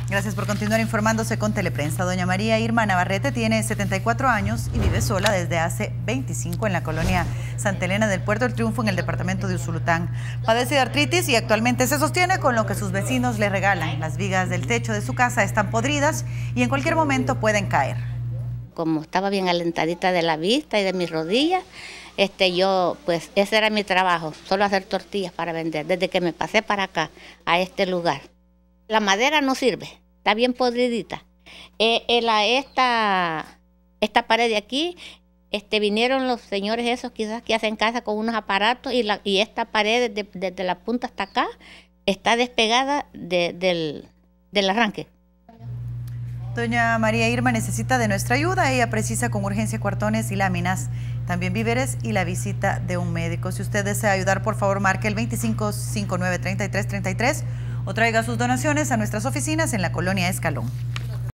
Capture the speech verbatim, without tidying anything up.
Gracias por continuar informándose con Teleprensa. Doña María Irma Navarrete tiene setenta y cuatro años y vive sola desde hace veinticinco en la colonia Santa Elena del Puerto del Triunfo, en el departamento de Usulután. Padece de artritis y actualmente se sostiene con lo que sus vecinos le regalan. Las vigas del techo de su casa están podridas y en cualquier momento pueden caer. Como estaba bien alentadita de la vista y de mis rodillas, este, yo, pues ese era mi trabajo, solo hacer tortillas para vender, desde que me pasé para acá, a este lugar. La madera no sirve, está bien podridita. Eh, eh, la, esta, esta pared de aquí, este, vinieron los señores esos quizás que hacen casa con unos aparatos y, la, y esta pared desde, desde la punta hasta acá está despegada de, del, del arranque. Doña María Irma necesita de nuestra ayuda. Ella precisa con urgencia cuartones y láminas, también víveres y la visita de un médico. Si usted desea ayudar, por favor marque el veinticinco cincuenta y nueve treinta y tres treinta y tres o traiga sus donaciones a nuestras oficinas en la colonia Escalón.